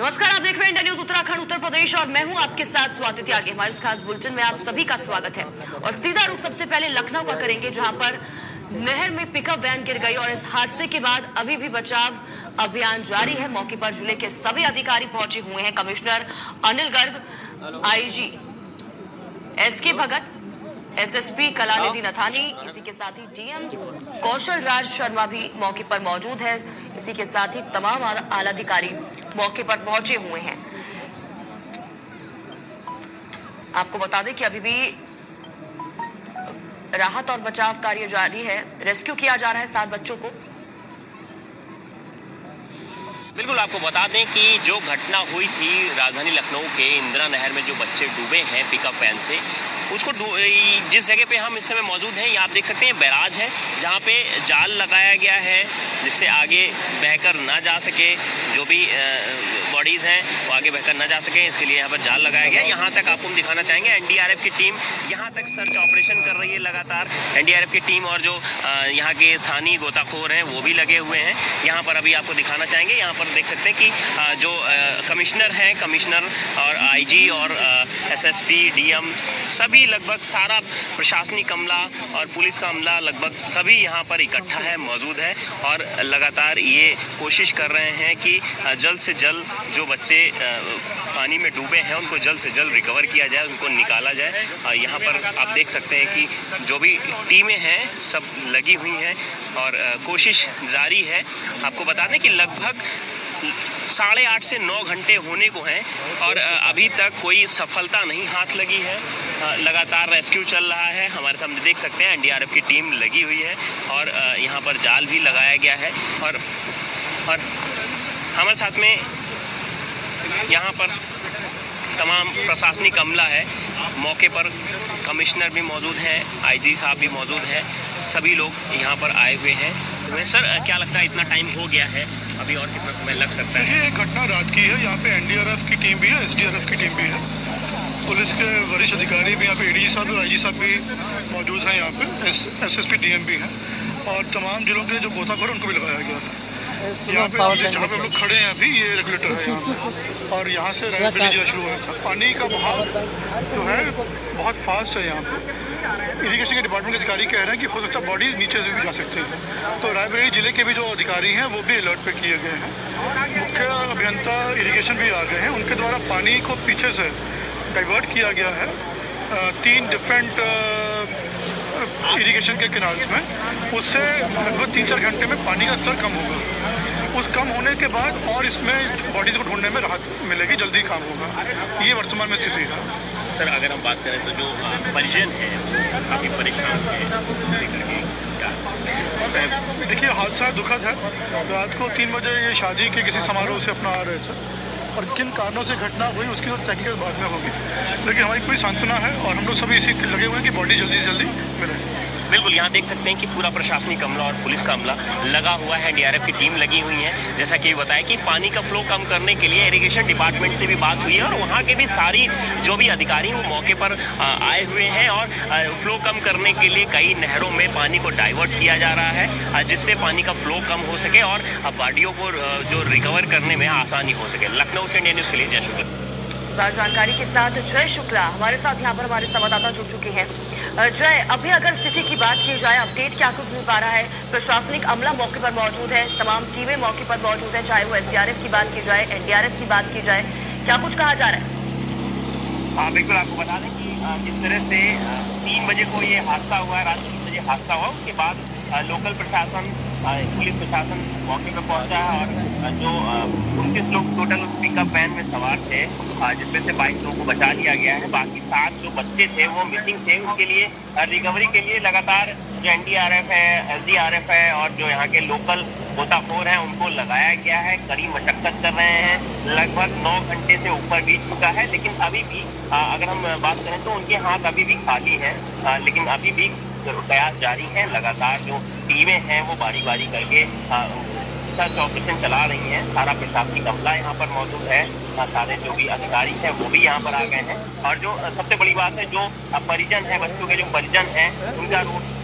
नमस्कार, आप देख रहे हैं इंडिया न्यूज उत्तराखंड उत्तर प्रदेश और मैं हूं आपके साथ स्वाति त्यागी। हमारे इस खास बुलेटिन में आप सभी का स्वागत है और सीधा रुख सबसे पहले लखनऊ का करेंगे, जहां पर नहर में पिकअप वैन गिर गई और इस हादसे के बाद अभी भी बचाव अभियान जारी है। मौके पर जिले के सभी अधिकारी पहुंचे हुए हैं। Commissioner Anil Garg, IG S K Bhagat, SSP Kalanidhi Nathani, इसी के साथ ही डीएम कौशल राज शर्मा भी मौके पर मौजूद है। इसी के साथ ही तमाम आला अधिकारी मौके पर पहुंचे हुए हैं। आपको बता दें कि अभी भी राहत और बचाव कार्य जारी है। रेस्क्यू किया जा रहा है 7 बच्चों को। बिल्कुल, आपको बता दें कि जो घटना हुई थी राजधानी लखनऊ के इंदिरा नहर में, जो बच्चे डूबे हैं पिकअप वैन से, उसको जिस जगह पे हम इस समय मौजूद हैं, ये आप देख सकते हैं बैराज है, जहाँ पे जाल लगाया गया है जिससे आगे बहकर ना जा सके। जो भी बॉडीज़ हैं वो आगे बहकर ना जा सके, इसके लिए यहाँ पर जाल लगाया गया है। यहाँ तक आपको हम दिखाना चाहेंगे, एनडीआरएफ की टीम यहाँ तक सर्च ऑपरेशन कर रही है लगातार। एनडीआरएफ की टीम और जो यहाँ के स्थानीय गोताखोर हैं वो भी लगे हुए हैं। यहाँ पर अभी आपको दिखाना चाहेंगे, यहाँ पर देख सकते हैं कि जो कमिश्नर हैं, कमिश्नर और आईजी और एसएसपी, डीएम, सभी लगभग सारा प्रशासनिक अमला और पुलिस का अमला लगभग सभी यहाँ पर इकट्ठा है, मौजूद है और लगातार ये कोशिश कर रहे हैं कि जल्द से जल्द जो बच्चे पानी में डूबे हैं उनको जल्द से जल्द रिकवर किया जाए, उनको निकाला जाए। यहाँ पर आप देख सकते हैं कि जो भी टीमें हैं सब लगी हुई हैं और कोशिश जारी है। आपको बता दें कि लगभग 8.5 से 9 घंटे होने को हैं और अभी तक कोई सफलता नहीं हाथ लगी है। लगातार रेस्क्यू चल रहा है। हमारे सामने देख सकते हैं एनडीआरएफ की टीम लगी हुई है और यहाँ पर जाल भी लगाया गया है और हमारे साथ में यहाँ पर तमाम प्रशासनिक अमला है। मौके पर कमिश्नर भी मौजूद हैं, आईजी साहब भी मौजूद हैं, सभी लोग यहाँ पर आए हुए हैं। तो सर, क्या लगता है इतना टाइम हो गया है, अभी और कितना समय लग सकता है? ये घटना रात की है। यहाँ पे एनडीआरएफ की टीम भी है, एसडीआरएफ की टीम भी है, पुलिस के वरिष्ठ अधिकारी भी यहाँ पे, एडीजी साहब और आईजी साहब भी मौजूद हैं। यहाँ पे एसएसपी, डीएम भी हैं और तमाम जिलों के जो गोताखोर उनको भी लगाया गया है। यहाँ पे जहाँ पे हम लोग खड़े हैं अभी, ये रेगुलेटर है यहाँ पे और यहाँ से रायबरेली शुरू हुआ था। पानी का बहाव जो है बहुत फास्ट है। यहाँ पे इरिगेशन के डिपार्टमेंट के अधिकारी कह रहे हैं कि हो सकता है बॉडी नीचे से भी जा सकती है। तो रायबरेली जिले के भी जो अधिकारी हैं वो भी अलर्ट पे किए गए हैं। मुख्य अभियंता इरिगेशन भी आ गए हैं, उनके द्वारा पानी को पीछे से डाइवर्ट किया गया है 3 डिफरेंट इरिगेशन के किनारे में। उससे लगभग 3-4 घंटे में पानी का स्तर कम होगा। उस कम होने के बाद और इसमें बॉडीज को ढूंढने में राहत मिलेगी, जल्दी काम होगा। ये वर्तमान में स्थिति है। सर, अगर हम बात करें तो जो परिजन है काफ़ी परेशान है। देखिए, हादसा दुखद है। रात को 3 बजे ये शादी के किसी समारोह से अपना आ रहे थे और किन कारणों से घटना हुई उसकी तो तहकीकात बाद में होगी, लेकिन हमारी पूरी सांत्वना है और हम लोग सभी इसी लगे हुए हैं कि बॉडी जल्दी से जल्दी मिले। बिल्कुल, यहाँ देख सकते हैं कि पूरा प्रशासनिक अमला और पुलिस का अमला लगा हुआ है, डीआरएफ की टीम लगी हुई है। जैसा कि बताया कि पानी का फ्लो कम करने के लिए इरिगेशन डिपार्टमेंट से भी बात हुई है और वहाँ के भी सारी जो भी अधिकारी हैं वो मौके पर आए हुए हैं और फ्लो कम करने के लिए कई नहरों में पानी को डाइवर्ट किया जा रहा है जिससे पानी का फ्लो कम हो सके और बॉडियों को जो रिकवर करने में आसानी हो सके। लखनऊ से इंडिया न्यूज़ के लिए जय शुक्ला। जानकारी के साथ जय शुक्ला हमारे साथ यहाँ पर हमारे संवाददाता जुड़ चुके हैं। जय, अभी अगर स्थिति की बात की जाए, अपडेट क्या कुछ मिल पा रहा है? प्रशासनिक अमला मौके पर मौजूद है, तमाम टीमें मौके पर मौजूद है, चाहे वो एसडीआरएफ की बात की जाए, एनडीआरएफ की बात की जाए, क्या कुछ कहा जा रहा है? हाँ, बिल्कुल, आपको बता दें कि जिस तरह से 3 बजे को ये हादसा हुआ है, रात 3 बजे हादसा हुआ, उसके बाद लोकल प्रशासन, पुलिस प्रशासन मौके पर पहुंचा है और जो 29 लोग टोटल उस पिकअप वैन में सवार थे, जिसमें से 22 लोगों को बचा लिया गया है। बाकी 7 जो बच्चे थे वो मिसिंग थे। उनके लिए रिकवरी के लिए लगातार जो एनडीआरएफ है, एसडीआरएफ है और जो यहाँ के लोकल गोताखोर हैं उनको लगाया गया है। कड़ी मशक्कत कर रहे हैं। लगभग 9 घंटे से ऊपर बीत चुका है, लेकिन अभी भी अगर हम बात करें तो उनके हाथ अभी भी खाली हैं, लेकिन अभी भी प्रयास जारी है। लगातार जो टीमें हैं वो बारी बारी करके सर्च ऑपरेशन चला रही हैं। सारा प्रशासनिक अमला यहाँ पर मौजूद है, सारे जो भी अधिकारी हैं वो भी यहाँ पर आ गए हैं और जो सबसे बड़ी बात है, जो परिजन है, बच्चों के जो परिजन हैं, उनका